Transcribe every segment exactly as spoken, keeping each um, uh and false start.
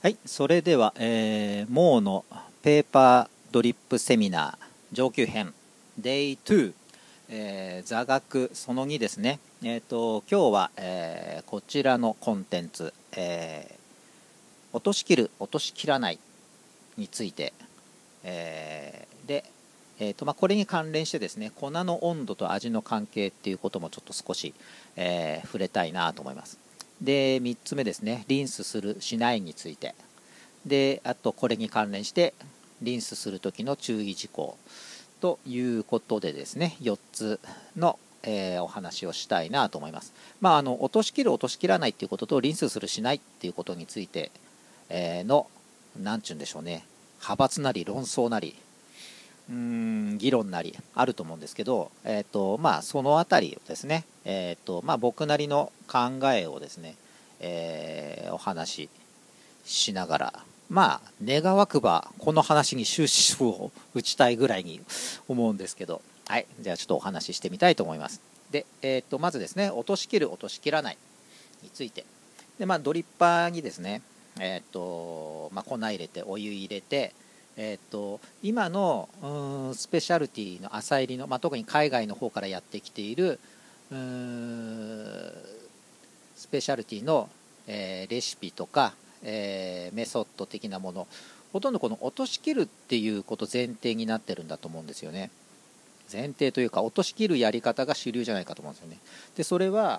はい、それでは、えー、モーのペーパードリップセミナー上級編 デイに、えー、座学そのにですね。えーと、今日は、えー、こちらのコンテンツ、えー、落としきる落としきらないについて、えー、で、えーとまあ、これに関連してですね、粉の温度と味の関係っていうこともちょっと少し、えー、触れたいなと思います。でみっつめですね、リンスするしないについてで、あとこれに関連してリンスする時の注意事項ということでですね、よっつの、えー、お話をしたいなと思います。まあ、あの落としきる落としきらないっていうこととリンスするしないっていうことについて、えー、の何ちゅうんでしょうね、派閥なり論争なりうーん議論なりあると思うんですけど、えーとまあ、そのあたりをですね、えーとまあ、僕なりの考えをですね、えー、お話ししながら、まあ願わくばこの話に終止符を打ちたいぐらいに思うんですけど、はい、じゃあちょっとお話ししてみたいと思います。で、えー、とまずですね、落としきる落としきらないについてで、まあ、ドリッパーにですね、えーとまあ、粉入れてお湯入れて、えー、と今のうーんスペシャルティの浅入りの、まあ、特に海外の方からやってきているうーんスペシャルティの、えー、レシピとか、えー、メソッド的なもの、ほとんどこの落としきるっていうこと前提になってるんだと思うんですよね。前提というか、落としきるやり方が主流じゃないかと思うんですよね。でそれは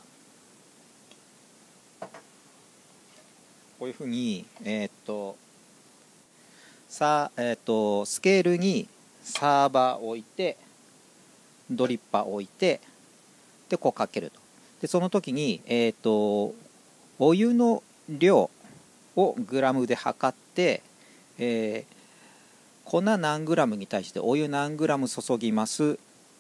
こういうふうに、えー、っとさえー、っとスケールにサーバーを置いてドリッパーを置いてでこうかけると。でその時に、えー、っとお湯の量をグラムで測って、えー、粉何グラムに対してお湯何グラム注ぎます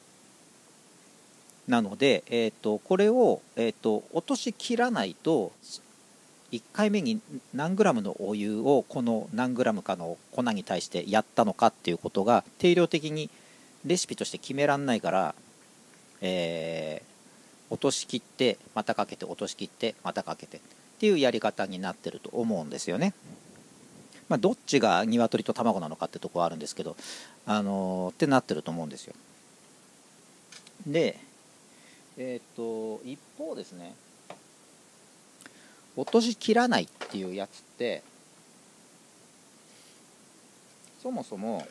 なので、えー、とこれを、えー、と落としきらないといっかいめに何グラムのお湯をこの何グラムかの粉に対してやったのかっていうことが定量的にレシピとして決めらんないから、えー、落としきってまたかけて落としきってまたかけてっていうやり方になってると思うんですよね。まあ、どっちが鶏と卵なのかってとこはあるんですけど、あのー、ってなってると思うんですよ。で、えっと一方ですね、落としきらないっていうやつってそもそも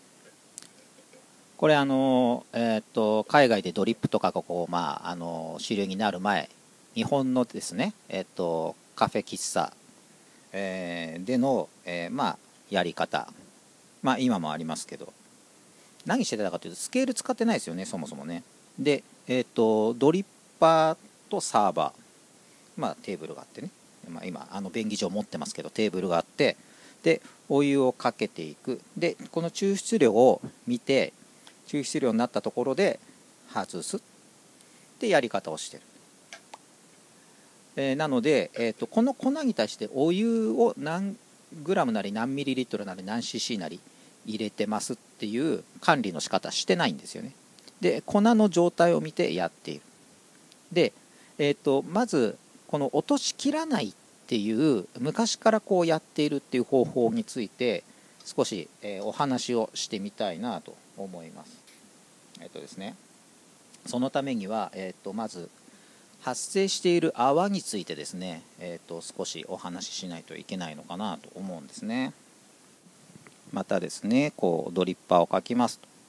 これあの、えっと海外でドリップとかがこう、まあ、あの主流になる前、日本のですね、えっとカフェ喫茶、えー、での、えー、まあやり方、まあ今もありますけど、何してたかというとスケール使ってないですよね、そもそもね。で、えー、とドリッパーとサーバー、まあ、テーブルがあってね、まあ、今あの便宜上持ってますけどテーブルがあって、でお湯をかけていく。でこの抽出量を見て抽出量になったところで外すってやり方をしてる。えー、なので、えー、とこの粉に対してお湯を何グラムなり何ミリリットルなり何 シーシー なり入れてますっていう管理の仕方してないんですよね。で粉の状態を見てやっている。で、えー、とまずこの落としきらないっていう昔からこうやっているっていう方法について少し、えー、お話をしてみたいなと思います。えっ、ー、とですねそのためには、えー、とまず発生している泡についてですね、えー、と少しお話ししないといけないのかなと思うんですね。またですね、こうドリッパーをかきますと。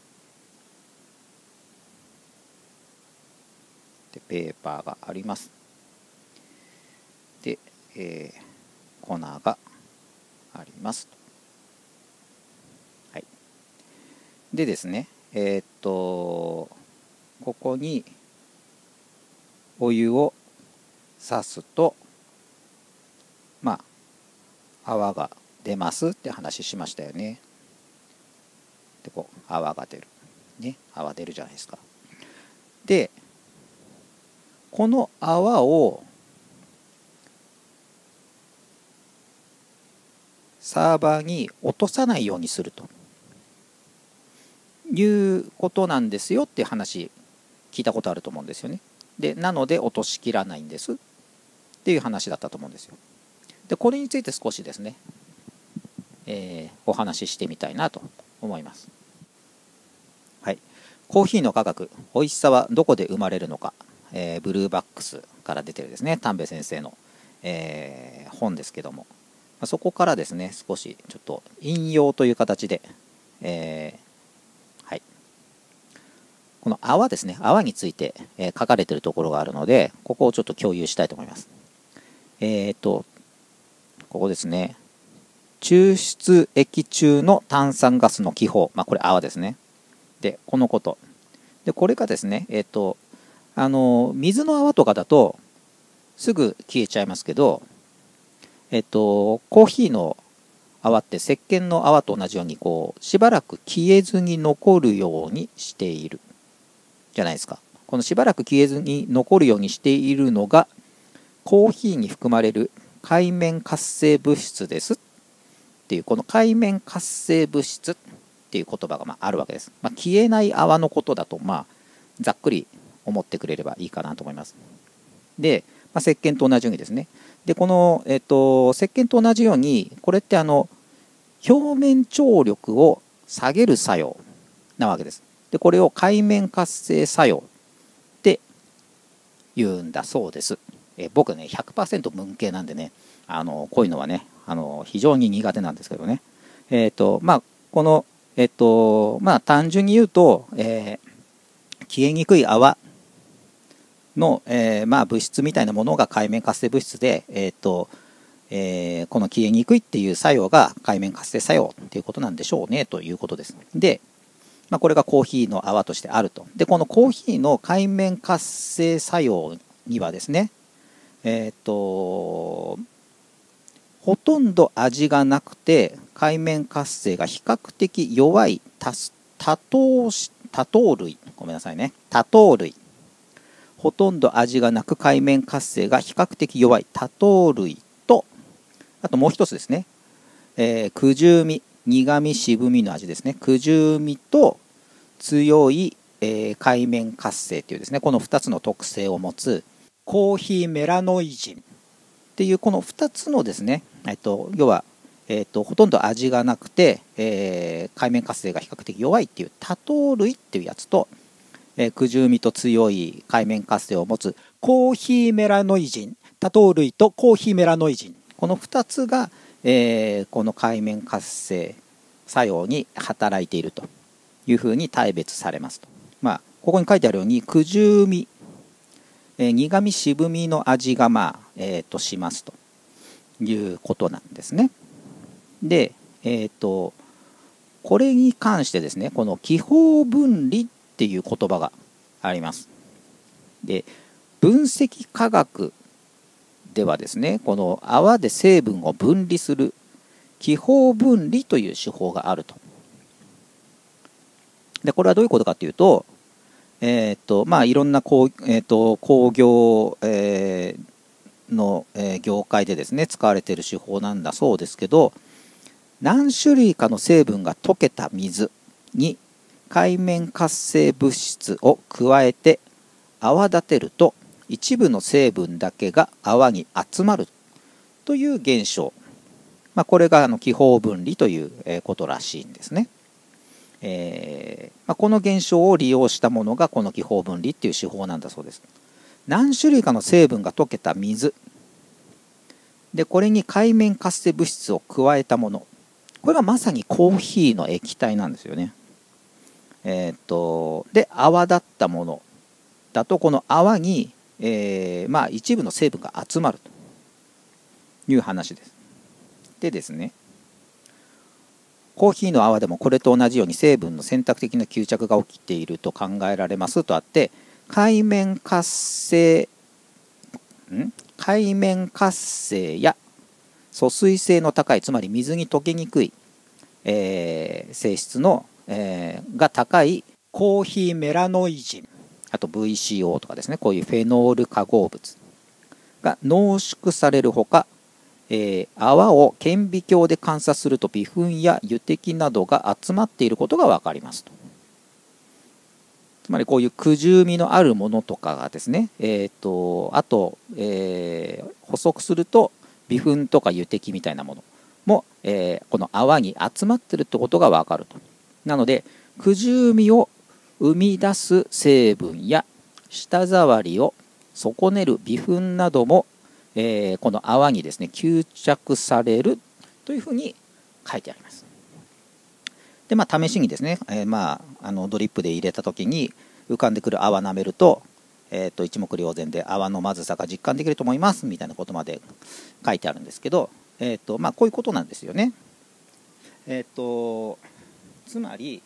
でペーパーがあります。で、えー、粉がありますと。はい。でですね、えー、っとここにお湯をさすと、まあ泡が出ますって話しましたよね。でこう泡が出るね、泡出るじゃないですか。でこの泡をサーバーに落とさないようにするということなんですよっていう話聞いたことあると思うんですよね。でなので落としきらないんですっていう話だったと思うんですよ。でこれについて少しですねえー、お話ししてみたいなと思います。はい、コーヒーの科学、美味しさはどこで生まれるのか、えー、ブルーバックスから出てるですね、丹部先生の、えー、本ですけども、まあ、そこからですね少しちょっと引用という形で、えーはい、この泡ですね、泡について、えー、書かれているところがあるので、ここをちょっと共有したいと思います。えっとここですね、抽出液中の炭酸ガスの気泡、まあ、これ泡ですね。でこのことで、これがですね、えっとあの水の泡とかだとすぐ消えちゃいますけど、えっとコーヒーの泡って石鹸の泡と同じようにこうしばらく消えずに残るようにしているじゃないですか。このしばらく消えずに残るようにしているのがコーヒーに含まれる界面活性物質ですっていう、この界面活性物質っていう言葉がまああるわけです。まあ、消えない泡のことだと、まあ、ざっくり思ってくれればいいかなと思います。で、まあ、石鹸と同じようにですね、でこの、えっと、石鹸と同じようにこれってあの表面張力を下げる作用なわけです。でこれを界面活性作用って言うんだそうです。え僕ね ひゃくパーセント 文系なんでね、あのこういうのはねあの非常に苦手なんですけどね、えっとまあこのえっとまあ単純に言うと、えー、消えにくい泡の、えーまあ、物質みたいなものが界面活性物質で、えーとえー、この消えにくいっていう作用が界面活性作用っていうことなんでしょうねということです。で、まあ、これがコーヒーの泡としてあると。でこのコーヒーの界面活性作用にはですね、えっとほとんど味がなくて界面活性が比較的弱い多糖多糖類、ごめんなさいね、多糖類、ほとんど味がなく界面活性が比較的弱い多糖類と、あともう一つですね、えー、くじゅうみ、苦み渋みの味ですね、くじゅうみと強い、えー、界面活性というですね、このふたつの特性を持つコーヒーメラノイジンっていうこのふたつのですね、えっと、要は、えっと、ほとんど味がなくて、えー、界面活性が比較的弱いっていう多糖類っていうやつと、えー、くじゅうみと強い界面活性を持つコーヒーメラノイジン、多糖類とコーヒーメラノイジン、このふたつが、えー、この界面活性作用に働いているというふうに大別されますと。まあ、ここに書いてあるようにくじゅうみ、えー、苦み渋みの味が、まあえー、としますということなんですね。で、えー、とこれに関してですね、この気泡分離っていう言葉があります。で分析科学ではですね、この泡で成分を分離する気泡分離という手法があると。でこれはどういうことかというと、えーとまあ、いろんな工、えーと、工業、えー、の、えー、業界でですね使われている手法なんだそうですけど、何種類かの成分が溶けた水に界面活性物質を加えて泡立てると一部の成分だけが泡に集まるという現象、まあ、これがあの気泡分離ということらしいんですね。えーまあ、この現象を利用したものがこの気泡分離っていう手法なんだそうです。何種類かの成分が溶けた水で、これに界面活性物質を加えたもの、これがまさにコーヒーの液体なんですよね。えー、っとで泡立ったものだと、この泡に、えーまあ、一部の成分が集まるという話です。でですね、コーヒーの泡でもこれと同じように成分の選択的な吸着が起きていると考えられますとあって、界面活性ん界面活性や疎水性の高い、つまり水に溶けにくい、えー、性質の、えー、が高いコーヒーメラノイジン、あと ブイシーオー とかですね、こういうフェノール化合物が濃縮されるほか、えー、泡を顕微鏡で観察すると微粉や油滴などが集まっていることが分かりますと。つまりこういうくじゅうみのあるものとかがですね、えー、とあと、えー、補足すると微粉とか油滴みたいなものも、えー、この泡に集まってるってことが分かると。なのでくじゅうみを生み出す成分や舌触りを損ねる微粉なども、えー、この泡にですね吸着されるというふうに書いてあります。でまあ試しにですね、えー、まああのドリップで入れた時に浮かんでくる泡舐めると、えー、と一目瞭然で泡のまずさが実感できると思いますみたいなことまで書いてあるんですけど、えーとまあ、こういうことなんですよね。えっ、ー、とつまり、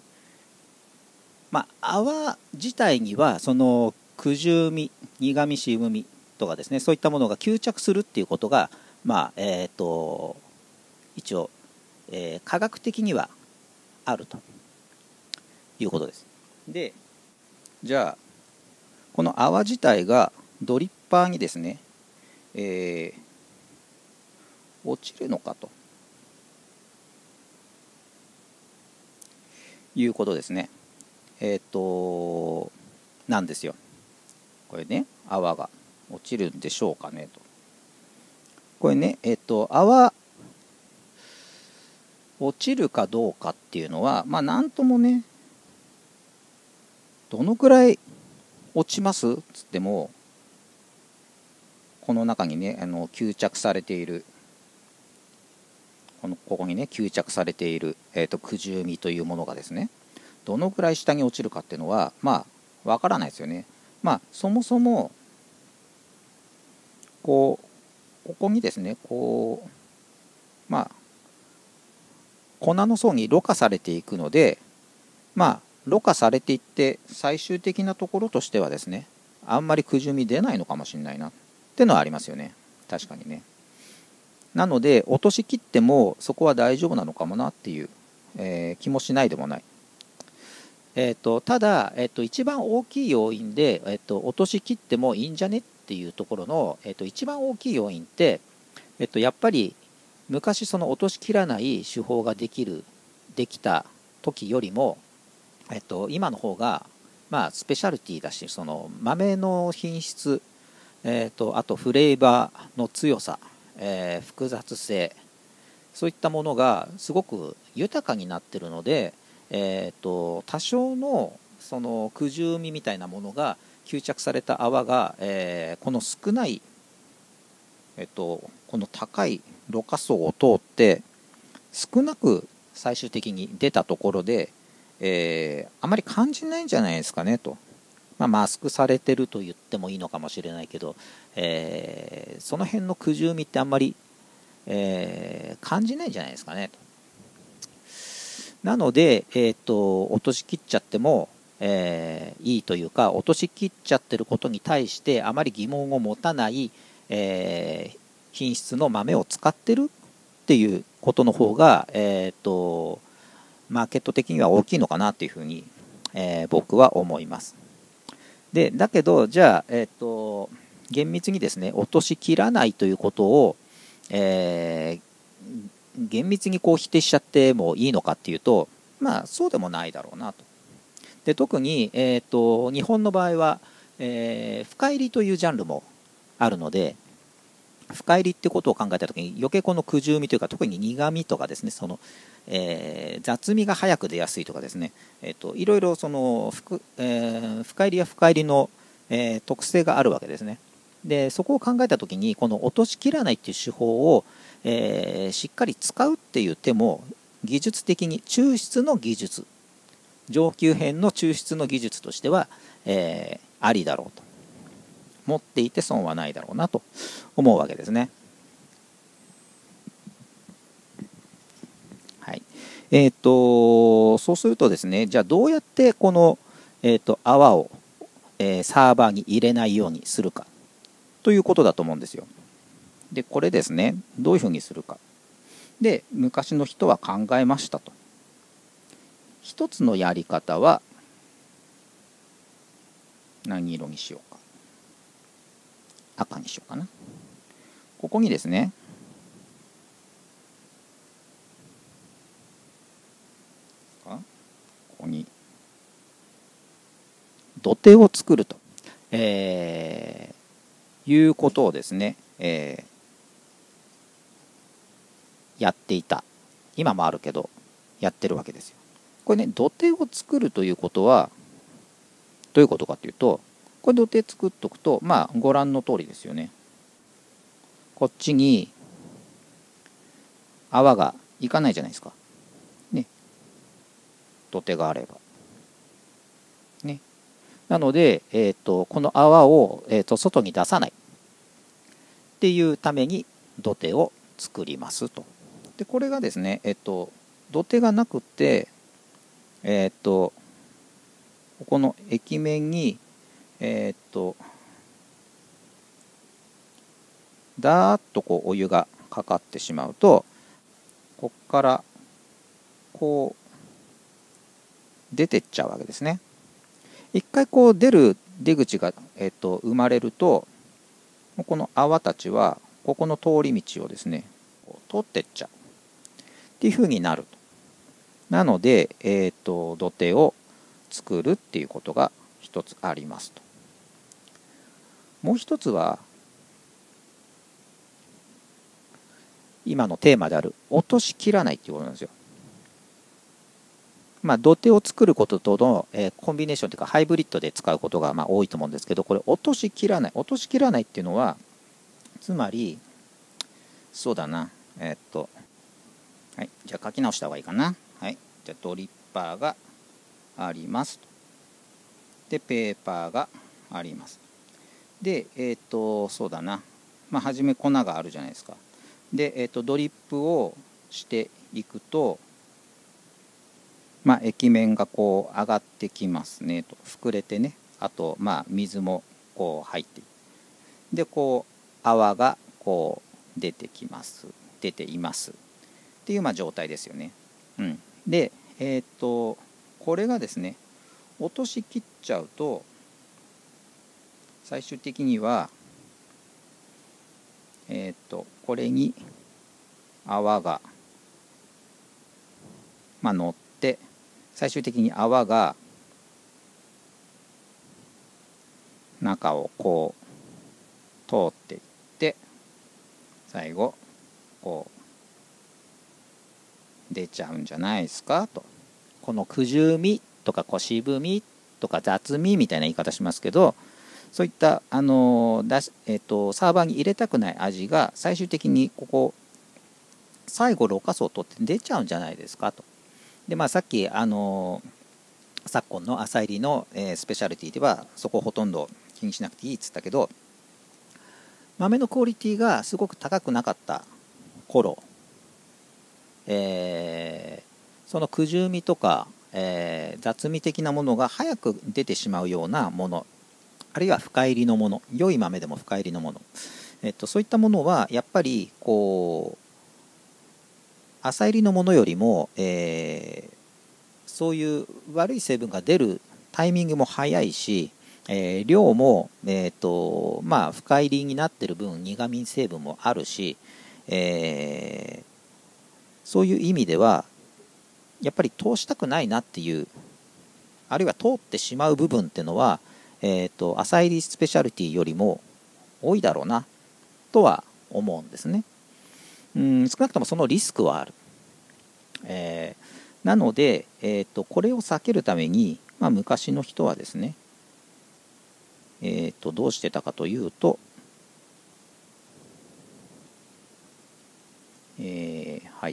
まあ、泡自体にはそのくじゅうみ、苦味、渋みとかですね、そういったものが吸着するっていうことが、まあえー、と一応、えー、科学的にはあるということです。でじゃあこの泡自体がドリッパーにですね、えー、落ちるのかということですね。えっ、ー、となんですよ。これね泡が落ちるんでしょうかねと。これねえっ、ー、と泡落ちるかどうかっていうのはまあなんともね、どのくらい落ちますっつってもこの中にねあの吸着されているこのここにね吸着されている、えー、とくじゅうみというものがですねどのくらい下に落ちるかっていうのはまあわからないですよね。まあそもそもこうここにですねこうまあ粉の層にろ過されていくのでまあろ過されていって最終的なところとしてはですねあんまりくじゅうみ出ないのかもしれないなっていうのはありますよね。確かにね。なので落としきってもそこは大丈夫なのかもなっていう、えー、気もしないでもない。えー、とただ、えー、と一番大きい要因で、えー、と落としきってもいいんじゃねっていうところの、えー、と一番大きい要因って、えー、とやっぱり昔その落としきらない手法ができるできた時よりも、えー、と今の方がまあスペシャルティだしその豆の品質、えー、とあとフレーバーの強さ、えー、複雑性そういったものがすごく豊かになっているので、えー、と多少のそのくじゅうみみたいなものが吸着された泡が、えー、この少ない、えー、とこの高いろ過層を通って少なく最終的に出たところで、えー、あまり感じないんじゃないですかねと。まあ、マスクされてると言ってもいいのかもしれないけど、えー、その辺のくじゅうみってあんまり、えー、感じないんじゃないですかねと。なので、えー、と落としきっちゃっても、えー、いいというか落としきっちゃってることに対してあまり疑問を持たない、えー、品質の豆を使ってるっていうことの方が、えー、とマーケット的には大きいのかなっていうふうに、えー、僕は思います。でだけどじゃあ、えー、と厳密にですね落としきらないということを、えー、厳密にこう否定しちゃってもいいのかっていうとまあそうでもないだろうなと。で特に、えー、と日本の場合は、えー、深入りというジャンルもあるので深入りってことを考えたときに余計このくじゅうみというか特に苦みとかですねその、えー、雑味が早く出やすいとかですね、えー、といろいろその深、えー、深入りや深入りの、えー、特性があるわけですね。でそこを考えたときにこの落としきらないっていう手法を、えー、しっかり使うっていう手も技術的に抽出の技術上級編の抽出の技術としては、えー、ありだろうと持っていて損はないだろうなと思うわけですね。はい。えっ、ー、とそうするとですねじゃあどうやってこの、えー、と泡を、えー、サーバーに入れないようにするかということだと思うんですよ。でこれですねどういうふうにするかで昔の人は考えましたと。一つのやり方は何色にしようか赤にしようかな。ここにですねここに土手を作ると、えー、いうことをですね、えー、 やっていた、今もあるけどやってるわけですよ。これね、土手を作るということはどういうことかというと、これ土手作っとくと、まあご覧の通りですよね。こっちに泡がいかないじゃないですか。ね。土手があれば。ね。なので、えーと、この泡を、えーと、外に出さないっていうために土手を作りますと。で、これがですね、えーと、土手がなくて、えーと、ここの液面に、えーと、だーっとこうお湯がかかってしまうと、こっからこう出てっちゃうわけですね。一回こう出る出口が、えーと、生まれると、この泡たちはここの通り道をですね通ってっちゃうっていう風になると。なので、えーと、土手を作るっていうことが一つありますと。もう一つは今のテーマである落としきらないっていうことなんですよ。まあ、土手を作ることとの、えー、コンビネーションというかハイブリッドで使うことがまあ多いと思うんですけど、これ落としきらない落としきらないっていうのは、つまりそうだな、えー、っとはいじゃあ書き直した方がいいかな。はいじゃあドリッパーがありますと。でペーパーがあります。でえっ、とそうだな、まあ初め粉があるじゃないですか。で、えー、とドリップをしていくと、まあ、液面がこう上がってきますねと、膨れてね、あとまあ水もこう入ってでこう泡がこう出てきます出ていますっていうまあ状態ですよね。うん、でえっ、とこれがですね落としきっちゃうと最終的にはえっ、とこれに泡が、まあ、乗って最終的に泡が中をこう通っていって最後こう出ちゃうんじゃないですかと。このくじゅみとかこう渋みとか雑味みたいな言い方しますけど、そういったあのだし、えー、とサーバーに入れたくない味が最終的にここ最後ろ過層を取って出ちゃうんじゃないですかと。でまあさっきあの昨今の朝入りの、えー、スペシャリティではそこをほとんど気にしなくていいっつったけど、豆のクオリティがすごく高くなかった頃、えー、そのくじゅうみとか、えー、雑味的なものが早く出てしまうようなもの、あるいは深入りのもの、良い豆でも深入りのもの、えっと、そういったものはやっぱりこう浅入りのものよりも、えー、そういう悪い成分が出るタイミングも早いし、えー、量も、えーとまあ、深入りになってる分苦味成分もあるし、えー、そういう意味ではやっぱり通したくないなっていう、あるいは通ってしまう部分っていうのは、えーと浅入りスペシャリティよりも多いだろうなとは思うんですね。うん少なくともそのリスクはある。えー、なので、えーと、これを避けるために、まあ、昔の人はですね、えーと、どうしてたかというと、えー、はい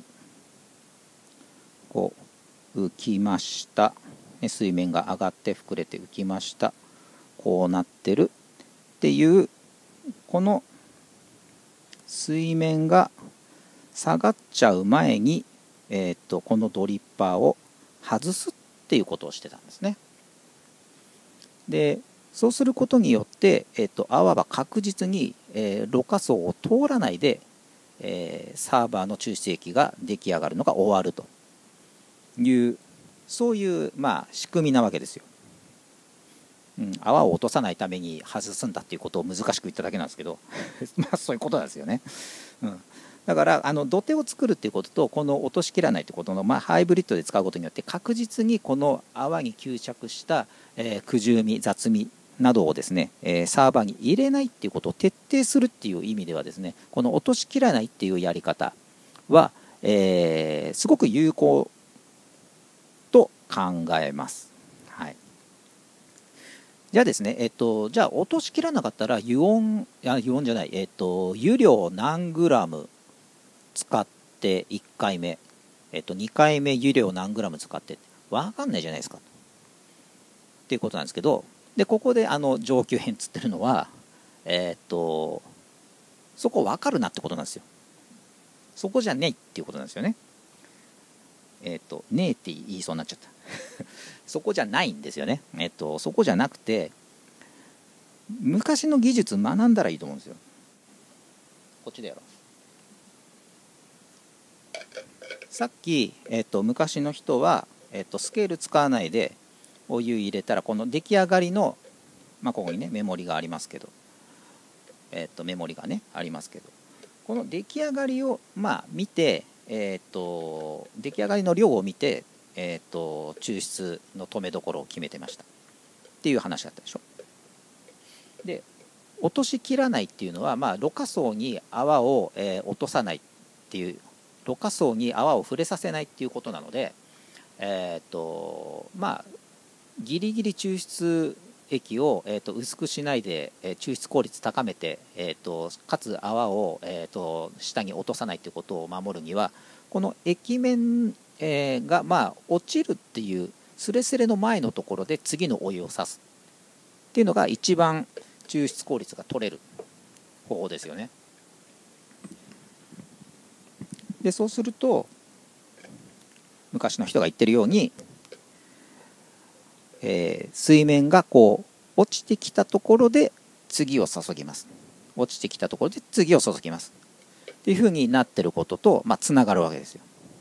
こう浮きました、水面が上がって膨れて浮きました、こうなってるっていうこの水面が下がっちゃう前に、えー、とこのドリッパーを外すっていうことをしてたんですね。でそうすることによって、えー、と泡は確実に、えー、ろ過層を通らないで、えー、サーバーの抽出液が出来上がるのが終わるというそういう、まあ、仕組みなわけですよ。うん、泡を落とさないために外すんだっていうことを難しく言っただけなんですけどまあそういうことなんですよね。うんだからあの土手を作るっていうこととこの落としきらないってことの、まあ、ハイブリッドで使うことによって確実にこの泡に吸着した、えー、くじゅうみ雑味などをですね、えー、サーバーに入れないっていうことを徹底するっていう意味ではですね、この落としきらないっていうやり方は、ええー、すごく有効と考えます。はい、じゃあですね、えっと、じゃあ落としきらなかったら油温、あ、油温じゃない、えっと、油量何グラム使っていっかいめ、えっと、にかいめ油量何グラム使って分かんないじゃないですかっていうことなんですけど、でここであの上級編つってるのは、えっとそこ分かるなってことなんですよ。そこじゃねえっていうことなんですよね。えっとねえって言いそうになっちゃったそこじゃないんですよね。えっとそこじゃなくて、昔の技術学んだらいいと思うんですよ。こっちでやろう。さっき、えっと昔の人は、えっとスケール使わないでお湯入れたら、この出来上がりの、まあ、ここにねメモリがありますけど、えっとメモリがねありますけど、この出来上がりをまあ見て、えっと出来上がりの量を見て、えっと抽出の止めどころを決めてましたっていう話だったでしょ。で落としきらないっていうのは、まあ、ろ過層に泡を、えー落とさないっていう、ろ過層に泡を触れさせないっていうことなので、えっとまあギリギリ抽出液を、えー、と薄くしないで、えー抽出効率高めて、えー、とかつ泡を、えー、と下に落とさないということを守るには、この液面、えーが、まあ、落ちるっていうスレスレの前のところで次のお湯を差すっていうのが一番抽出効率が取れる方法ですよね。でそうすると昔の人が言ってるように、えー水面がこう落ちてきたところで次を注ぎます。落ちてきたところで次を注ぎますっていうふうになってることと、まあ、つながるわけですよ。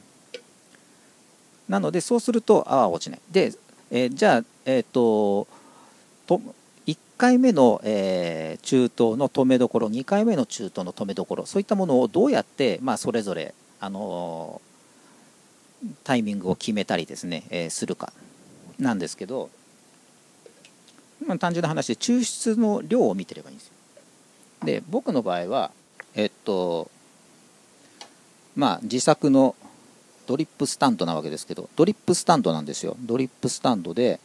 なのでそうすると泡は落ちない。で、えーじゃあ、えー、とといっかいめの、えー中東の止めどころ、にかいめの中東の止めどころ、そういったものをどうやって、まあ、それぞれ、あのータイミングを決めたりですね、えーするかなんですけど、まあ、単純な話で抽出の量を見てればいいんですよ。で僕の場合はえっとまあ自作のドリップスタンドなわけですけど、ドリップスタンドなんですよ。ドリップスタンドで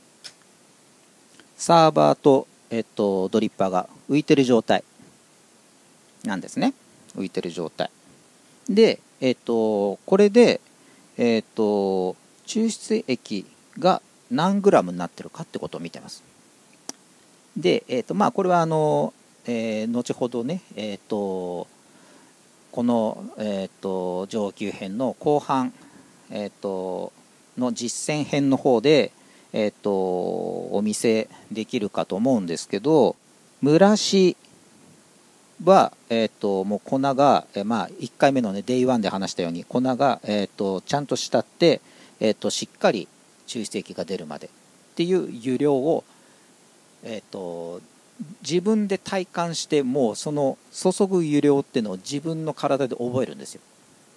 サーバーと、えっと、ドリッパーが浮いてる状態なんですね。浮いてる状態で、えっと、これで、えっと、抽出液が何グラムになってるかってことを見てます。で、えっとまあ、これはあの、えー後ほどね、えっとこの、えー、と上級編の後半、えー、との実践編の方で、えー、とお見せできるかと思うんですけど、蒸らしは、えー、ともう粉が、えーまあ、いっかいめの、ね、デイワンで話したように粉が、えー、とちゃんとしたって、えー、としっかり抽出液が出るまでっていう湯量を、えー、と自分で体感して、もうその注ぐ湯量っていうのを自分の体で覚えるんですよ。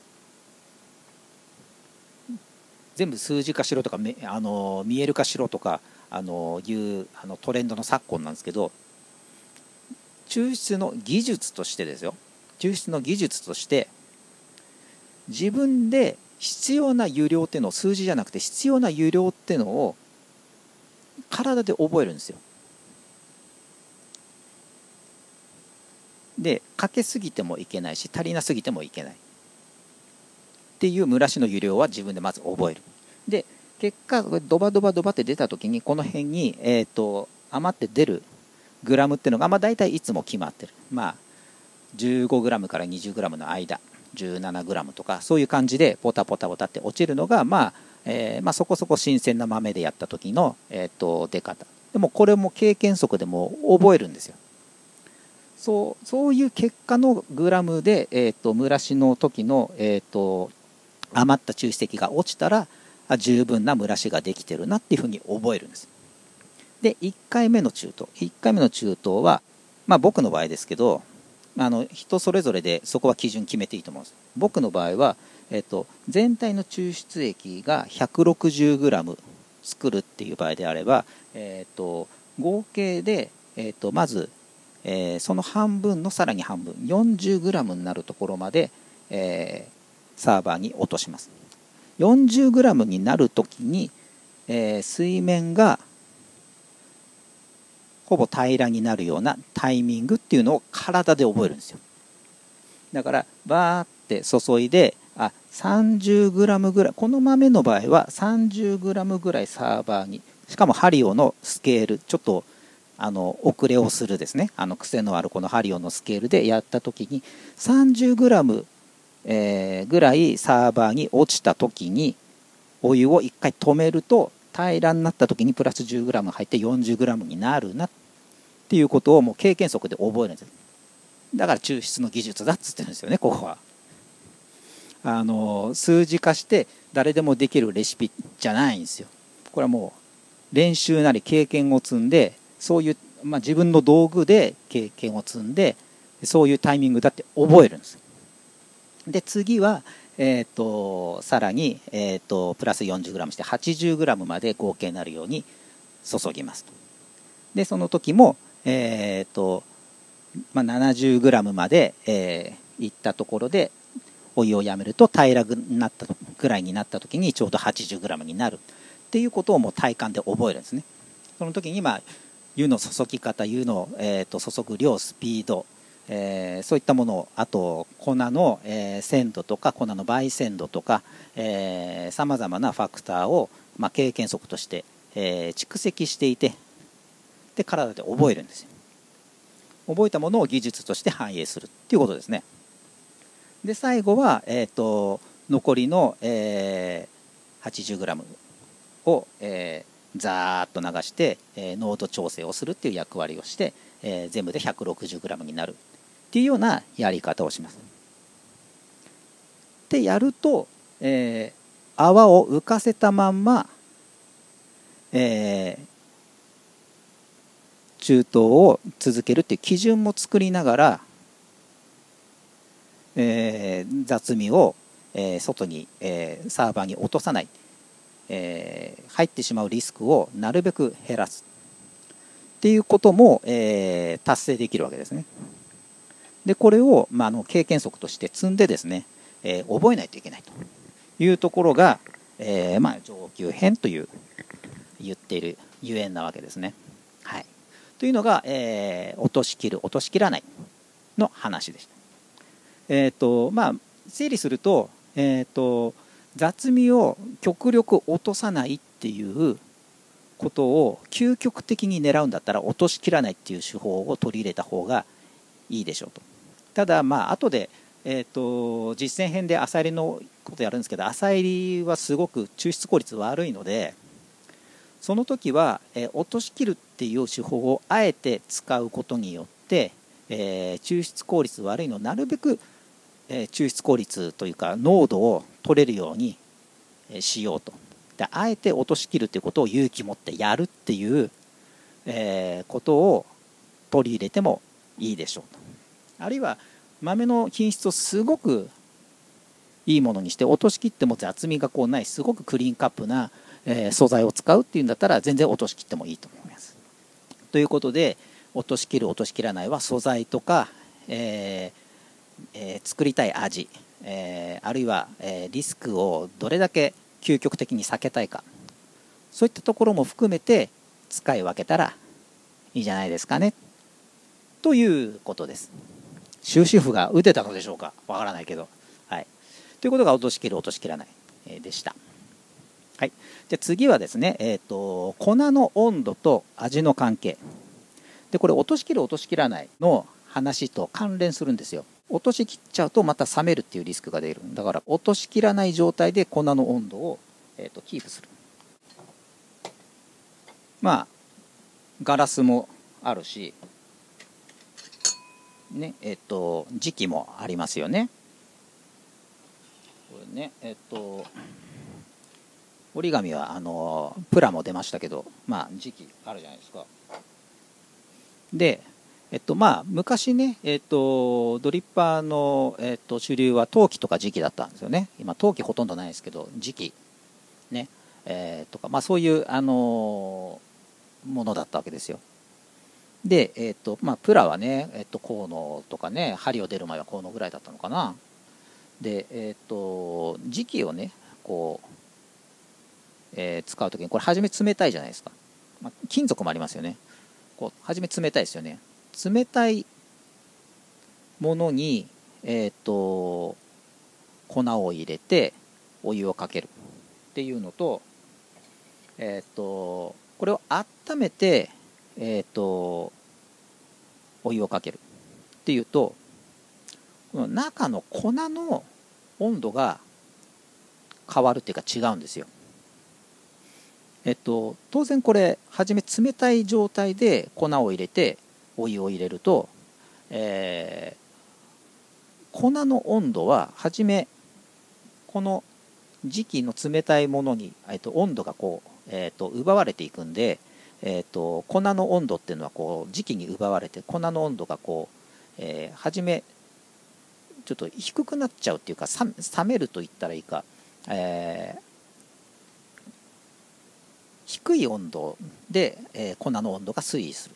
全部数字化しろとか、あの見える化しろとか、あのいうあのトレンドの昨今なんですけど、抽出の技術としてですよ、抽出の技術として自分で必要な湯量っていうのを、数字じゃなくて必要な湯量っていうのを体で覚えるんですよ。でかけすぎてもいけないし、足りなすぎてもいけないっていう蒸らしの湯量は自分でまず覚える。で結果ドバドバドバって出た時に、この辺に、えー、と余って出るグラムっていうのが、まあ、大体いつも決まってる、まあ、じゅうごグラムからにじゅうグラムの間、じゅうななグラムとかそういう感じでポタポタポタって落ちるのが、まあえーまあ、そこそこ新鮮な豆でやった時の、えー、と出方でも、これも経験則でも覚えるんですよ。そうそういう結果のグラムで、えー、と蒸らしの時の、えー、と余った抽出液が落ちたら、十分な蒸らしができてるなっていうふうに覚えるんです。でいっかいめの中東いっかいめの中東は、まあ、僕の場合ですけど、あの人それぞれでそこは基準決めていいと思うんです。僕の場合は、えー、と全体の抽出液が ひゃくろくじゅうグラム 作るっていう場合であれば、えー、と合計で、えー、とまずえー、その半分のさらに半分 よんじゅうグラム になるところまで、えサーバーに落とします。よんじゅうグラム になるときに、えー、水面がほぼ平らになるようなタイミングっていうのを体で覚えるんですよ。だからバーって注いで、あ さんじゅうグラム ぐらい、この豆の場合は さんじゅうグラム ぐらいサーバーに、しかもハリオのスケール、ちょっとあの遅れをするですね、あの癖のあるこのハリオのスケールでやった時に さんじゅうグラム、えー、ぐらいサーバーに落ちた時にお湯をいっかい止めると平らになった時にプラス じゅうグラム 入って よんじゅうグラム になるなっていうことをもう経験則で覚えるんです。だから抽出の技術だっつってるんですよね。ここはあの数字化して誰でもできるレシピじゃないんですよ。これはもう練習なり経験を積んで、そういう、まあ、自分の道具で経験を積んで、そういうタイミングだって覚えるんです。で次は、えー、とさらに、えー、とプラス よんじゅうグラム して はちじゅうグラム まで合計になるように注ぎますと。でその時も、えーとまあ、ななじゅうグラム まで、えー、いったところでお湯をやめると平らになったぐらいになった時にちょうど はちじゅうグラム になるっていうことをもう体感で覚えるんですね。その時に、まあ、湯の注ぎ方、湯の、えー、と注ぐ量、スピード、えー、そういったものを、あと粉の、えー、鮮度とか粉の焙煎度とかさまざまなファクターを、まあ、経験則として、えー、蓄積していて、で体で覚えるんですよ。覚えたものを技術として反映するっていうことですね。で最後は、えー、と残りの、えー、はちじゅうグラム を、えーザーッと流して、えー、濃度調整をするっていう役割をして、えー、全部で ひゃくろくじゅうグラム になるっていうようなやり方をします。でやると、えー、泡を浮かせたまんま、えー、中等を続けるっていう基準も作りながら、えー、雑味を、えー、外に、えー、サーバーに落とさない、えー、入ってしまうリスクをなるべく減らすっていうことも、えー、達成できるわけですね。でこれを、まあ、あの経験則として積んでですね、えー、覚えないといけないというところが、えーまあ、上級編という言っているゆえんなわけですね。はい、というのが、えー、落としきる落としきらないの話でした。えーとまあ、整理すると、えーと雑味を極力落とさないっていうことを究極的に狙うんだったら落としきらないっていう手法を取り入れた方がいいでしょうと。ただまあ後で、えー、と実践編で浅煎りのことやるんですけど、浅煎りはすごく抽出効率悪いので、その時は、えー、落としきるっていう手法をあえて使うことによって、えー、抽出効率悪いのをなるべく、えー、抽出効率というか濃度を取れるようにしようと。であえて落としきるということを勇気持ってやるっていう、えー、ことを取り入れてもいいでしょうと。あるいは豆の品質をすごくいいものにして落としきっても雑味がこうないすごくクリーンカップな、えー、素材を使うっていうんだったら全然落としきってもいいと思います。ということで落としきる落としきらないは素材とか、えーえー、作りたい味、えー、あるいは、えー、リスクをどれだけ究極的に避けたいか、そういったところも含めて使い分けたらいいじゃないですかねということです。終止符が打てたのでしょうか、わからないけど、はい、ということが落としきる落としきらない、えー、でした。はい、じゃあ次はですね、えーと、粉の温度と味の関係で、これ落としきる落としきらないの話と関連するんですよ。落としきっちゃうとまた冷めるっていうリスクが出る。だから落としきらない状態で粉の温度を、えーと、キープする。まあガラスもあるしね、えっと時期もありますよね。これね、えっと折り紙はあのプラも出ましたけど、まあ時期あるじゃないですか。で、えっとまあ昔ね、えっとドリッパーの、えっと主流は陶器とか磁器だったんですよね。今陶器ほとんどないですけど磁器ね、えー、とかまあそういうあのものだったわけですよ。で、えーとまあ、プラはね、えーと、コーノとかね、針を出る前はコーノぐらいだったのかな。 で、えー、と磁気をねこう、えー使う時にこれ初め冷たいじゃないですか、まあ、金属もありますよね。こう初め冷たいですよね。冷たいものに、えー、と粉を入れてお湯をかけるっていうのと、えー、とこれを温めて、えー、とお湯をかけるっていうと、この中の粉の温度が変わるっていうか違うんですよ。えっと当然これ初め冷たい状態で粉を入れてお湯を入れると、えー粉の温度は初めこの磁気の冷たいものに、えっと、温度がこう、えっと、奪われていくんで、えっと、粉の温度っていうのはこう磁気に奪われて粉の温度がこう、えー、初めちょっと低くなっちゃうっていうか冷めると言ったらいいか、えー、低い温度で、えー、粉の温度が推移する。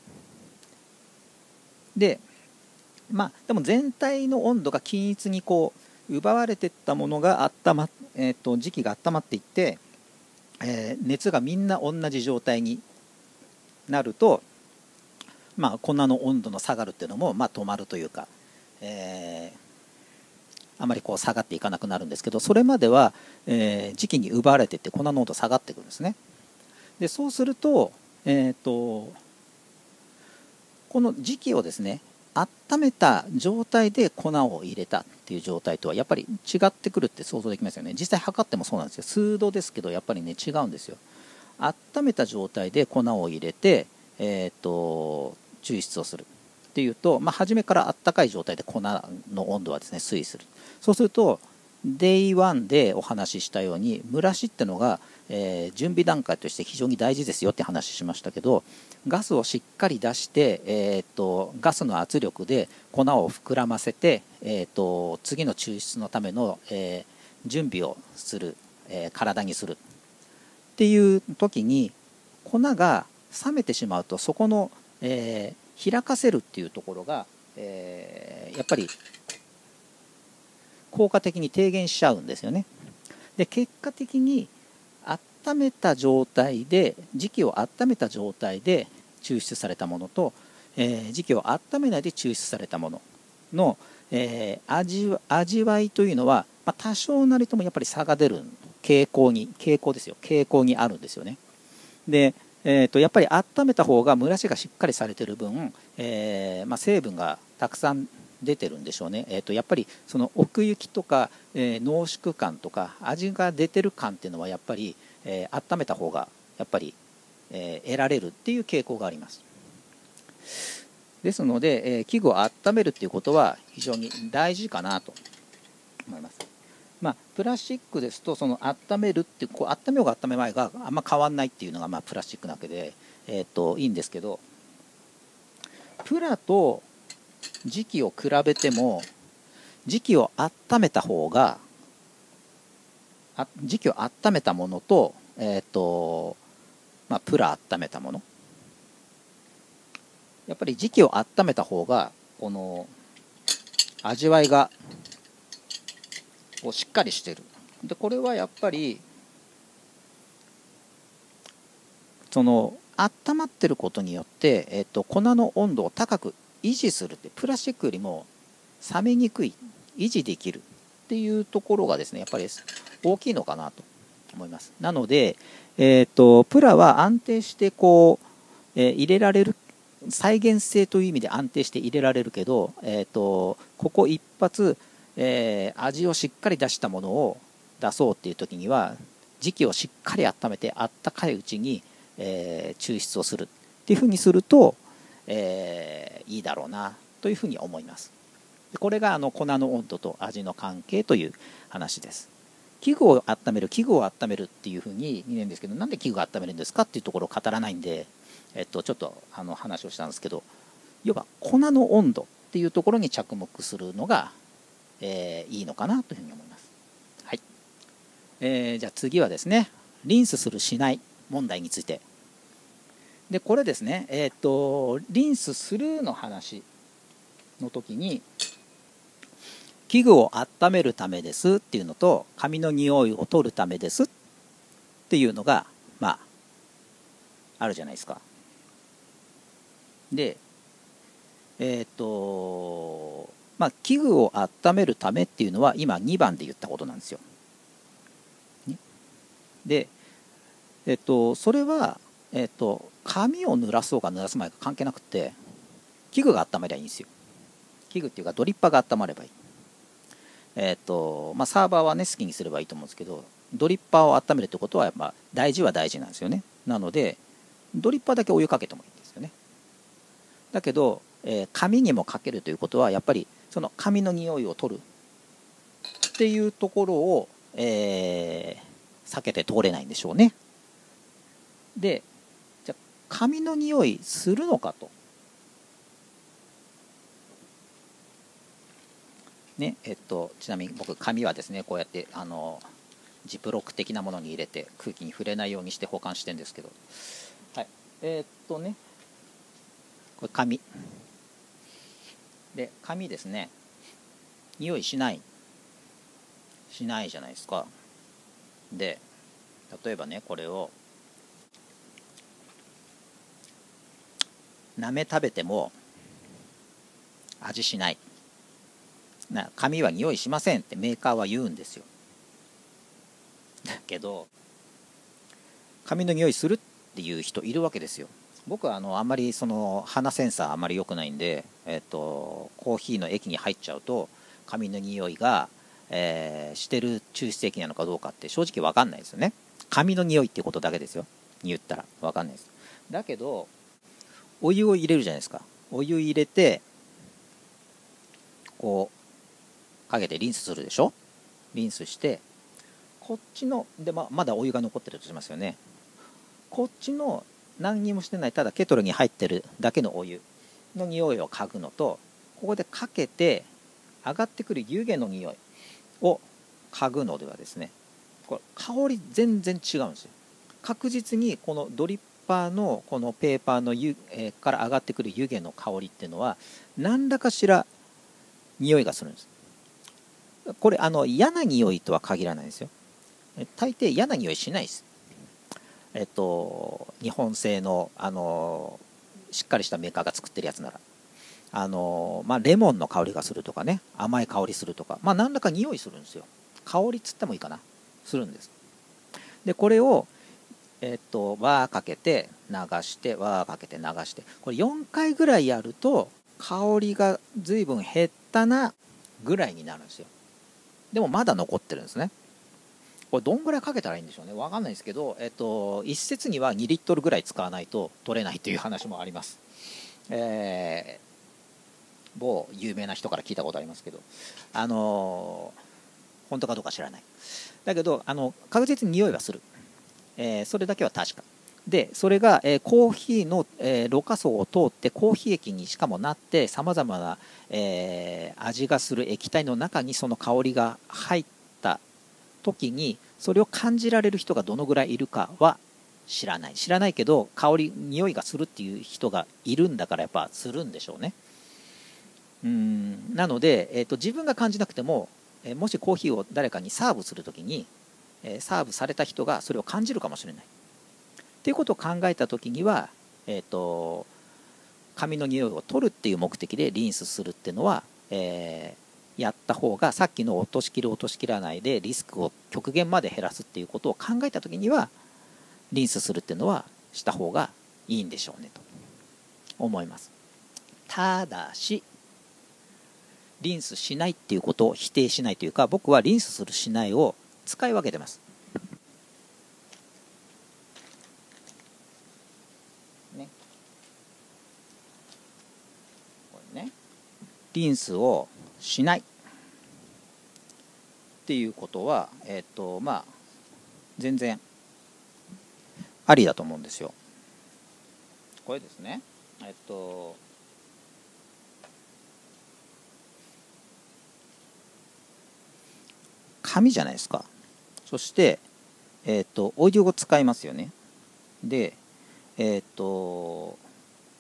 でまあでも全体の温度が均一にこう奪われていったものが温ま、えー、と磁気が温まっていって、えー、熱がみんな同じ状態になると、まあ、粉の温度の下がるっていうのも、まあ、止まるというか、えー、あまりこう下がっていかなくなるんですけど、それまでは、えー、磁気に奪われていって粉の温度下がっていくんですね。でそうすると、えー、とこの磁気をですね温めた状態で粉を入れたっていう状態とはやっぱり違ってくるって想像できますよね。実際測ってもそうなんですよ。数度ですけどやっぱりね違うんですよ。温めた状態で粉を入れて、えー、と抽出をするっていうと、まあ、初めからあったかい状態で粉の温度はですね推移する。そうするとデイワンでお話ししたように蒸らしってのが、えー、準備段階として非常に大事ですよって話しましたけど、ガスをしっかり出して、えー、とガスの圧力で粉を膨らませて、えー、と次の抽出のための、えー、準備をする、えー、体にするっていう時に粉が冷めてしまうとそこの、えー、開かせるっていうところが、えー、やっぱり効果的に低減しちゃうんですよね。で結果的に温めた状態で磁気を温めた状態で抽出されたものと、えー、磁気を温めないで抽出されたものの、えー、味, 味わいというのは、まあ、多少なりともやっぱり差が出る傾向に傾向ですよ傾向にあるんですよね。で、えー、とやっぱり温めた方が蒸らしがしっかりされている分、えーまあ、成分がたくさん出てるんでしょうね。えー、とやっぱりその奥行きとか、えー、濃縮感とか味が出てる感っていうのはやっぱり、えー、温めた方がやっぱり、えー、得られるっていう傾向があります。ですので、えー、器具を温めるっていうことは非常に大事かなと思います。まあ、プラスチックですとその温めるってこう温めようが温めまいがあんま変わんないっていうのがまあプラスチックなわけで、えー、といいんですけど、プラと磁気を比べても磁気を温めた方があ磁気を温めたものと,、えーとまあ、プラ温めたものやっぱり磁気を温めた方がこの味わいがこうしっかりしてる。でこれはやっぱりその温まってることによって、えー、と粉の温度を高く維持するってプラスチックよりも冷めにくい維持できるっていうところがですねやっぱり大きいのかなと思います。なので、えー、とプラは安定してこう、えー、入れられる再現性という意味で安定して入れられるけど、えー、とここ一発、えー、味をしっかり出したものを出そうっていう時には磁気をしっかり温めてあったかいうちに、えー、抽出をするっていうふうにすると、えー、いいだろうなというふうに思います。これがあの粉の温度と味の関係という話です。器具を温める器具を温めるっていうふうに言うんですけど、なんで器具を温めるんですかっていうところを語らないんで、えっと、ちょっとあの話をしたんですけど、要は粉の温度っていうところに着目するのが、えー、いいのかなというふうに思います。はい。えー、じゃあ次はですね、リンスするしない問題について。でこれですね、えー、っとリンスするの話の時に器具を温めるためですっていうのと、髪の匂いを取るためですっていうのがまああるじゃないですか。でえっ、とまあ器具を温めるためっていうのは今にばんで言ったことなんですよ。でえっ、とそれはえっ、と髪を濡らそうか濡らす前か関係なくて、器具が温まりゃいいんですよ。器具っていうかドリッパーが温まればいい。えっ、とまあサーバーはね好きにすればいいと思うんですけど、ドリッパーを温めるってことはやっぱ大事は大事なんですよね。なのでドリッパーだけお湯かけてもいいんですよね。だけど、えー、髪にもかけるということはやっぱりその髪の匂いを取るっていうところを、えー、避けて通れないんでしょうね。でじゃあ髪の匂いするのかと。ねえっと、ちなみに僕紙はですねこうやってあのジップロック的なものに入れて空気に触れないようにして保管してるんですけど、はい、えー、っとねこれ紙で、紙ですね、匂いしないしないじゃないですか。で例えばねこれを舐め食べても味しないな、紙は匂いしませんってメーカーは言うんですよ。だけど紙の匂いするっていう人いるわけですよ。僕はあのあんまりその鼻センサーあんまり良くないんで、えっと、コーヒーの液に入っちゃうと紙の匂いが、えーしてる抽出液なのかどうかって正直分かんないですよね。紙の匂いってことだけですよ、言ったら分かんないです。だけどお湯を入れるじゃないですか。お湯入れてこうかけてリンスするでしょ。リンスしてこっちので ま, まだお湯が残ってるとしますよね。こっちの何にもしてないただケトルに入ってるだけのお湯の匂いを嗅ぐのと、ここでかけて上がってくる湯気の匂いを嗅ぐのではですね、これ香り全然違うんですよ。確実にこのドリッパーのこのペーパーの湯、えー、から上がってくる湯気の香りっていうのは何らかしら匂いがするんです。これあの嫌な匂いとは限らないですよ。大抵嫌な匂いしないです。えっと日本製のあのしっかりしたメーカーが作ってるやつならあの、まあ、レモンの香りがするとかね、甘い香りするとか、まあ、何らか匂いするんですよ。香りっつってもいいかな、するんです。でこれをえっと輪かけて流して輪かけて流して、これよんかいぐらいやると香りが随分減ったなぐらいになるんですよ。でもまだ残ってるんですね。これどんぐらいかけたらいいんでしょうね、分かんないですけど、えっと、一説にはにリットルぐらい使わないと取れないという話もあります。えー、某有名な人から聞いたことありますけど、あのー、本当かどうか知らない。だけどあの確実に匂いはする、えー、それだけは確かで、それが、えー、コーヒーの、えー、ろ過層を通ってコーヒー液にしかもなってさまざまな、えー、味がする液体の中にその香りが入った時にそれを感じられる人がどのぐらいいるかは知らない知らないけど、香り匂いがするっていう人がいるんだからやっぱするんでしょうね。うーんなので、えーと、自分が感じなくても、えー、もしコーヒーを誰かにサーブするときに、えー、サーブされた人がそれを感じるかもしれないっていうことを考えたときには、えーと、髪の匂いを取るっていう目的でリンスするっていうのは、えー、やった方がさっきの落としきる落としきらないでリスクを極限まで減らすっていうことを考えたときにはリンスするっていうのはした方がいいんでしょうねと思います。ただしリンスしないっていうことを否定しないというか、僕はリンスするしないを使い分けてます。ね、これね、リンスをしないっていうことは、えっとまあ全然ありだと思うんですよ。これですね、えっと紙じゃないですか。そして、えっとお湯を使いますよね。で、えっと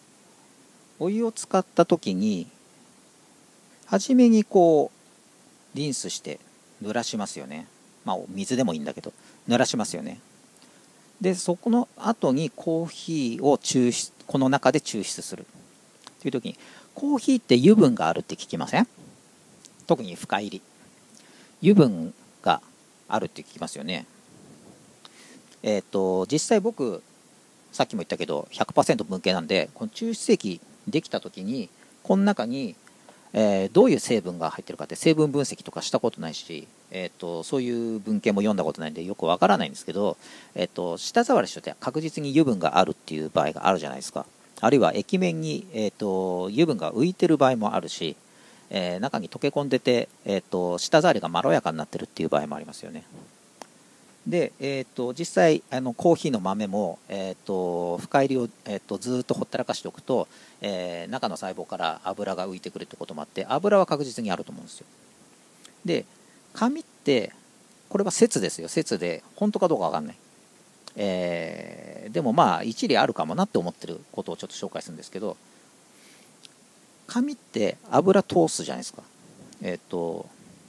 お湯を使った時に初めにこリンスして濡らしますよね。まあ水でもいいんだけど濡らしますよね。でそこの後にコーヒーを抽出この中で抽出するという時に、コーヒーって油分があるって聞きません？特に深入り油分があるって聞きますよね。えっと実際僕さっきも言ったけど ひゃくパーセント 文系なんで、この抽出液できた時にこの中に、えーどういう成分が入ってるかって成分分析とかしたことないし、えー、とそういう文献も読んだことないんでよくわからないんですけど、えー、と舌触りとしては確実に油分があるっていう場合があるじゃないですか。あるいは液面に、えー、と油分が浮いてる場合もあるし、えー中に溶け込んでて、えー、と舌触りがまろやかになってるっていう場合もありますよね。で、えー、と実際あのコーヒーの豆も、えー、と深入りを、えー、とずっとほったらかしておくと、えー中の細胞から油が浮いてくるってこともあって、油は確実にあると思うんですよ。で紙ってこれは説ですよ。説で本当かどうか分かんない、えーでもまあ一理あるかもなって思ってることをちょっと紹介するんですけど、紙って油通すじゃないですか。えっ、と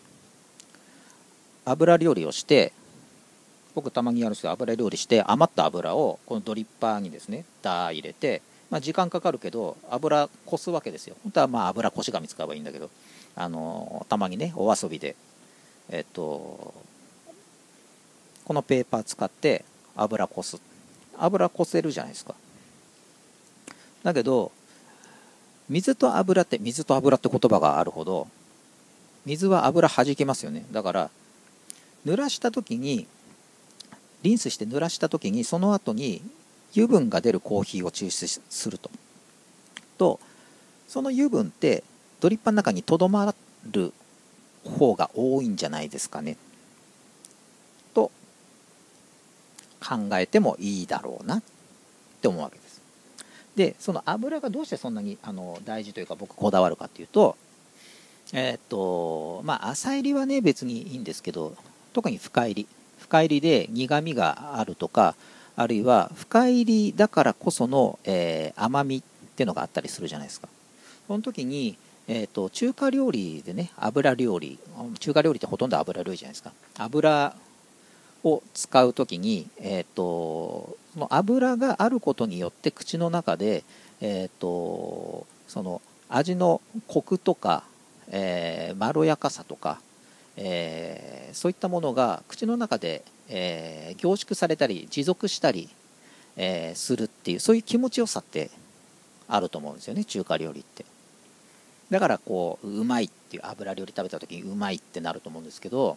油料理をして、僕たまにやるんですけど、油料理して余った油をこのドリッパーにですねダー入れて、まあ、時間かかるけど油こすわけですよ。本当はまあ油こし紙使えばいいんだけど、あのたまにねお遊びで、えっとこのペーパー使って油こす油こせるじゃないですか。だけど水と油って、水と油って言葉があるほど水は油弾けますよね。だから濡らした時に、リンスして濡らした時にその後に油分が出るコーヒーを抽出するととその油分ってドリッパーの中にとどまる方が多いんじゃないですかねと考えてもいいだろうなって思うわけです。でその油がどうしてそんなにあの大事というか僕こだわるかっていうと、えーっとまあ浅入りはね別にいいんですけど、特に深入り深入りで苦みがあるとか、あるいは深入りだからこその、えー甘みっていうのがあったりするじゃないですか。その時に、えー、と中華料理でね、油料理、中華料理ってほとんど油料理じゃないですか。油を使う時に、えー、とその油があることによって口の中で、えー、とその味のコクとか、えーまろやかさとか、えーそういったものが口の中で、えー凝縮されたり持続したり、えーするっていう、そういう気持ちよさってあると思うんですよね、中華料理って。だからこううまいっていう、油料理食べた時にうまいってなると思うんですけど、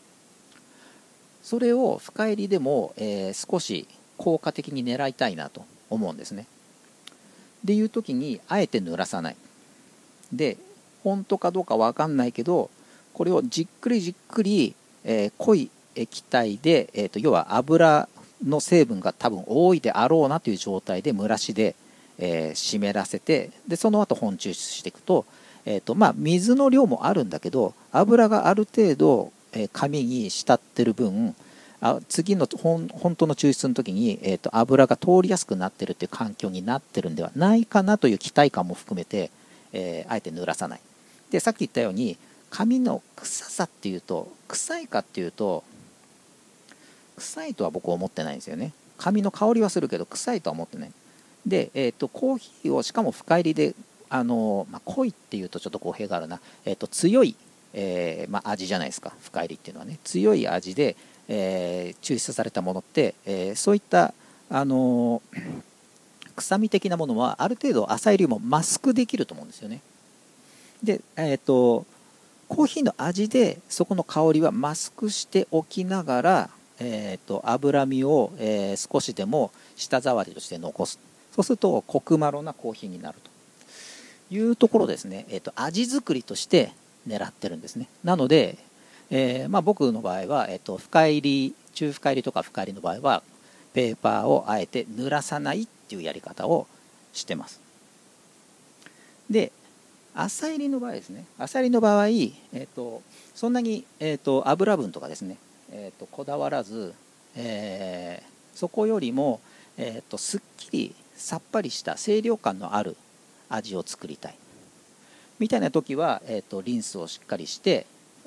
それを深入りでも、えー少し効果的に狙いたいなと思うんですね。でいう時にあえて濡らさないで、本当かどうか分かんないけどこれをじっくりじっくり、えー濃い液体で、えーと要は油の成分が多分多いであろうなという状態で蒸らしで、えー湿らせて、でその後本抽出していくと、えーとまあ、水の量もあるんだけど油がある程度、えー紙に浸ってる分、あ次の本本当の抽出の時に、えーと油が通りやすくなってるっていう環境になってるんではないかなという期待感も含めて、えーあえて濡らさない。でさっき言ったように紙の臭さっていうと、臭いかっていうと臭いとは僕は思ってないんですよね。紙の香りはするけど臭いとは思ってない。で、えー、とコーヒーをしかも深入りで、あのーまあ、濃いっていうとちょっと語弊があるな、えー、と強い、えーまあ、味じゃないですか。深入りっていうのはね、強い味で、えー抽出されたものって、えーそういった、あのー臭み的なものはある程度浅いりもマスクできると思うんですよね。で、えー、とコーヒーの味でそこの香りはマスクしておきながら、えー、と脂身を、えー少しでも舌触りとして残す。そうするとコクマロなコーヒーになるというところですね。えー、と味作りとして狙ってるんですね。なので、えーまあ、僕の場合は、えー、と深入り中深入りとか深入りの場合はペーパーをあえて濡らさないっていうやり方をしてます。で浅入りの場合ですね、浅入りの場合、えー、とそんなに、えー、と油分とかですね、えー、とこだわらず、えーそこよりも、えー、とすっきりさっぱりした清涼感のある味を作りたいみたいな時は、えー、とリンスをしっかりして、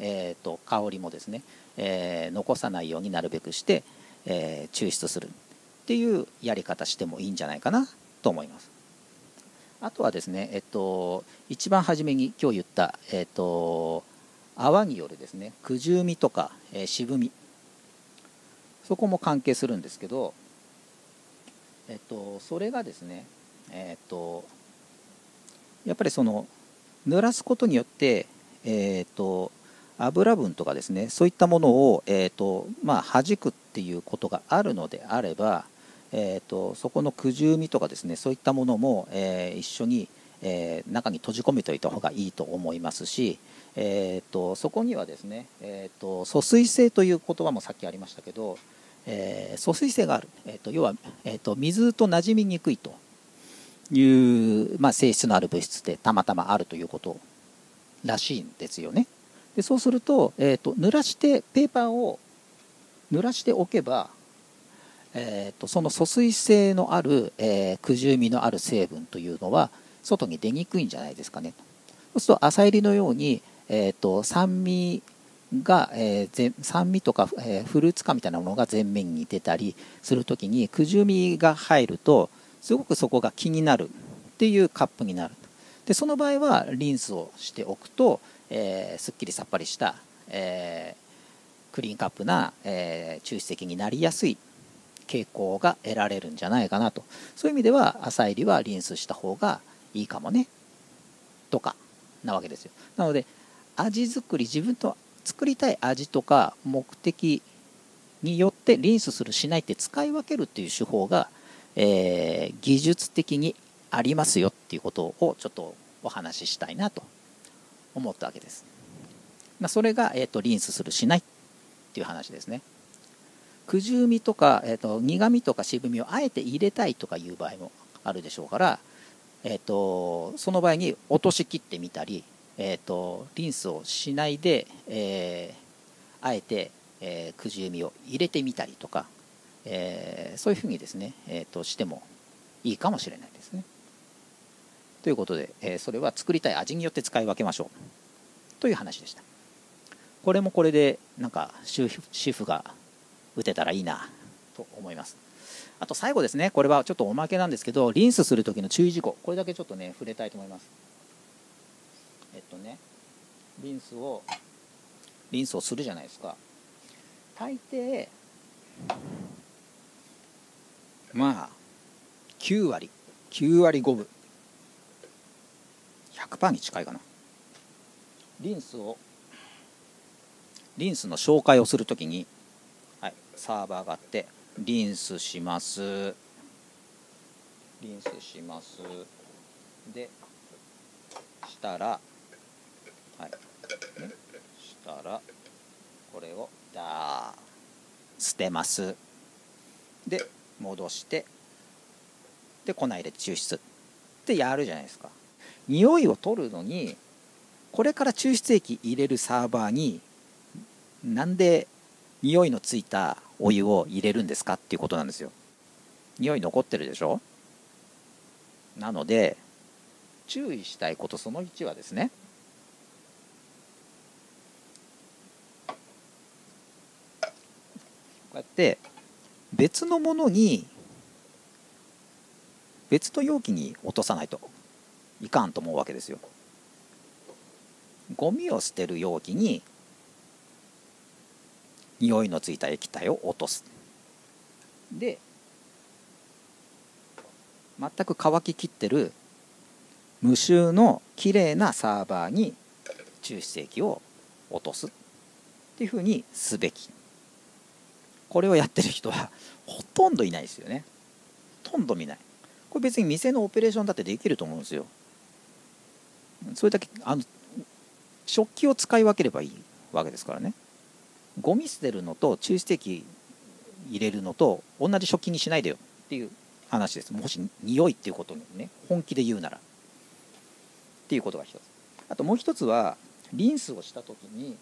えー、と香りもですね、えー残さないようになるべくして、えー抽出するっていうやり方してもいいんじゃないかなと思います。あとはですね、えっと、一番初めに今日言った、えっと、泡によるですね、くじゅうみとか、えー渋み、そこも関係するんですけど、えっと、それがですね、えっと、やっぱりその濡らすことによって、えっと、油分とかですね、そういったものを、えっとまあ、弾くっていうことがあるのであれば、えっと、そこのくじゅうみとかですね、そういったものも、えー一緒に、えー中に閉じ込めておいた方がいいと思いますし、えっと、そこにはですね、えっと、疎水性という言葉もさっきありましたけど、えー疎水性がある、えっと、要は、えっと、水と馴染みにくいという、まあ、性質のある物質でたまたまあるということらしいんですよね。でそうすると、えーと、濡らしてペーパーを濡らしておけば、えーと、その疎水性のある、えー、くじゅうみのある成分というのは外に出にくいんじゃないですかね。そうすると浅煎りのように、えーと、酸味が、えー、酸味とか、えー、フルーツ感みたいなものが前面に出たりするときにくじゅうみが入るとすごくそこが気になるっていうカップになる。でその場合はリンスをしておくと、えー、すっきりさっぱりした、えー、クリーンカップな、えー、抽出液になりやすい傾向が得られるんじゃないかなと。そういう意味では浅煎りはリンスした方がいいかもねとかなわけですよ。なので味作り、自分と作りたい味とか目的によってリンスするしないって使い分けるっていう手法が、えー、技術的にありますよっていうことをちょっとお話ししたいなと思ったわけです。まあ、それが、えーと、リンスするしないっていう話ですね。くじゅうみとか、えーと、苦みとか渋みをあえて入れたいとかいう場合もあるでしょうから、えーと、その場合に落としきってみたり、えーと、リンスをしないで、えー、あえて、えー、くじゅうみを入れてみたりとか、えー、そういうふうにですね、えーと、してもいいかもしれないですね。ということで、えー、それは作りたい味によって使い分けましょうという話でした。これもこれでなんか主婦が打てたらいいなと思います。あと最後ですね、これはちょっとおまけなんですけど、リンスする時の注意事項、これだけちょっとね触れたいと思います。えっとねリンスをリンスをするじゃないですか。大抵まあきゅうわりきゅうわりごぶ ひゃくパーセント に近いかな。リンスをリンスの紹介をするときに、はい、サーバーがあってリンスしますリンスしますでしたら、はいね、したらこれをだー捨てますで戻してで粉入れ抽出ってやるじゃないですか。匂いを取るのにこれから抽出液入れるサーバーになんで匂いのついたお湯を入れるんですかっていうことなんですよ。匂い残ってるでしょ。なので注意したいことそのいちはですね、こうやって別のものに別の容器に落とさないといかんと思うわけですよ。ゴミを捨てる容器に匂いのついた液体を落とす。で全く乾ききってる無臭のきれいなサーバーに抽出液を落とすっていうふうにすべき。これをやってる人はほとんどいないですよね。ほとんど見ない。これ別に店のオペレーションだってできると思うんですよ。それだけあの食器を使い分ければいいわけですからね。ゴミ捨てるのと抽出液入れるのと同じ食器にしないでよっていう話です。もし匂いっていうことにね本気で言うならっていうことが一つ。あともう一つはリンスをした時に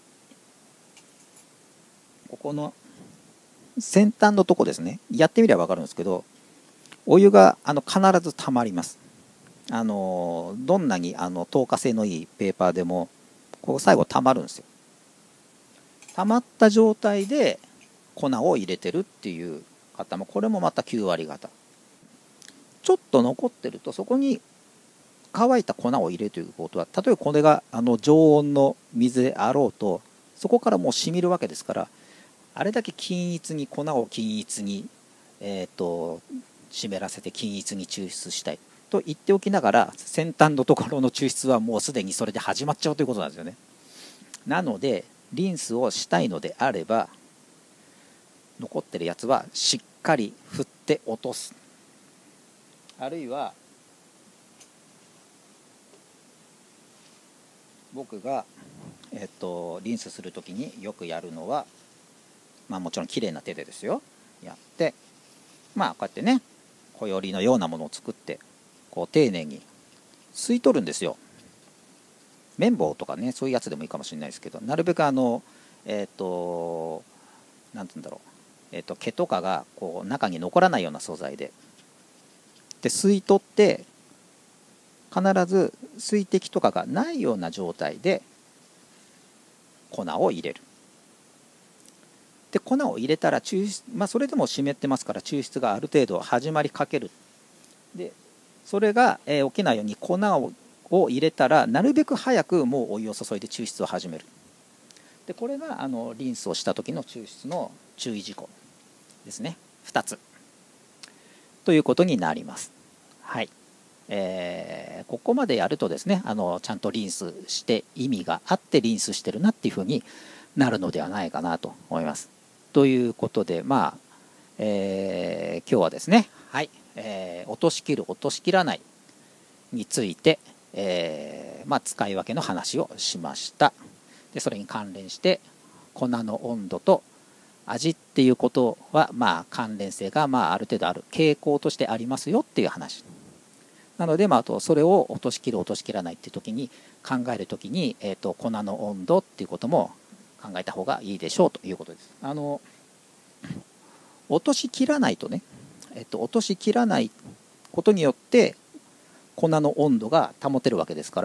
ここの先端のとこですね、やってみれば分かるんですけどお湯があの必ず溜まります。あのどんなにあの透過性のいいペーパーでもここ最後溜まるんですよ。 溜まった状態で粉を入れてるっていう方も、これもまたきゅう割方。ちょっと残ってるとそこに乾いた粉を入れるということは、例えばこれがあの常温の水であろうと、そこからもう染みるわけですから、あれだけ均一に粉を均一に、えー、と湿らせて均一に抽出したいと言っておきながら、先端のところの抽出はもうすでにそれで始まっちゃうということなんですよね。なのでリンスをしたいのであれば、残ってるやつはしっかり振って落とす、あるいは僕が、えっと、リンスするときによくやるのは、まあ、もちろんきれいな手でですよ、やって、まあこうやってね、小よりのようなものを作って、こう丁寧に吸い取るんですよ。綿棒とかね、そういうやつでもいいかもしれないですけど、なるべくあのえっ、となんて言うんだろう、えっ、と毛とかがこう中に残らないような素材でで吸い取って、必ず水滴とかがないような状態で粉を入れる。で粉を入れたら抽出、まあ、それでも湿ってますから抽出がある程度始まりかける。でそれが、えー、起きないように粉をを入れたら、なるべく早くもうお湯を注いで抽出を始める。でこれがあのリンスをした時の抽出の注意事項ですね。ふたつということになります。はい、えー、ここまでやるとですね、あのちゃんとリンスして意味があってリンスしてるなっていうふうになるのではないかなと思います。ということで、まあ、えー、今日はですね、はい、えー、落としきる落としきらないについて、えーまあ、使い分けの話をしました。でそれに関連して粉の温度と味っていうことは、まあ、関連性がまあある程度ある傾向としてありますよっていう話なので、まあ、あとそれを落としきる落としきらないっていう時に考える時に、えー、と粉の温度っていうことも考えた方がいいでしょうということです。あの落としきらないとね、えー、と落としきらないことによって粉の温度が保てるわけですから、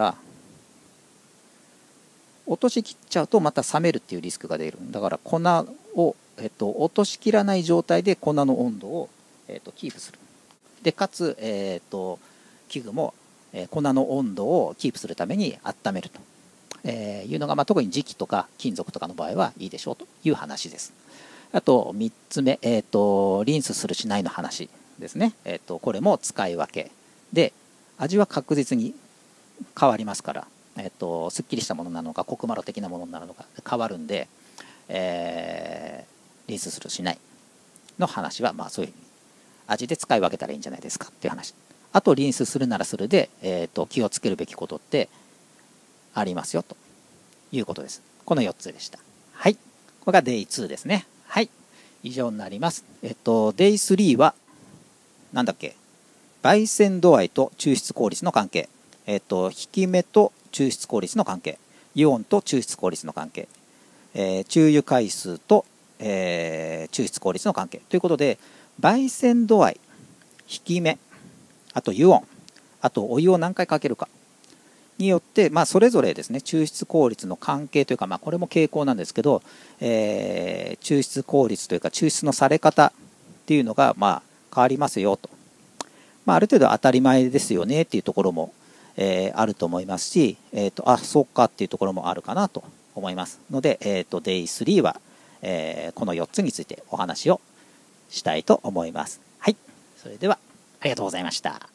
落としきっちゃうとまた冷めるっていうリスクが出る。だから粉を、えっと、落としきらない状態で粉の温度を、えっと、キープする。でかつ、えっと、器具も、えー、粉の温度をキープするために温めると、えー、いうのが、まあ、特に磁気とか金属とかの場合はいいでしょうという話です。あとみっつめ、えっと、リンスするしないの話ですね。えっと、これも使い分けで、味は確実に変わりますから、えっと、すっきりしたものなのかコクマロ的なものになるのか変わるんで、えー、リンスするしないの話は、まあ、そういうふうに味で使い分けたらいいんじゃないですかっていう話。あとリンスするならするで、えー、と気をつけるべきことってありますよということです。このよっつでした。はい、これが デイツー ですね。はい、以上になります。えっと デイスリー はなんだっけ、焙煎度合いと抽出効率の関係、えっと、引き目と抽出効率の関係、イオンと抽出効率の関係、えー、注油回数と、えー、抽出効率の関係ということで、焙煎度合い、引き目、あとイオン、あとお湯を何回かけるかによって、まあ、それぞれですね、抽出効率の関係というか、まあ、これも傾向なんですけど、えー、抽出効率というか抽出のされ方っていうのが、まあ、変わりますよと。まあ、ある程度当たり前ですよねっていうところも、えー、あると思いますし、えーと、あ、そうかっていうところもあるかなと思いますので、えーと、デイスリー は、えー、このよっつについてお話をしたいと思います。はい、それではありがとうございました。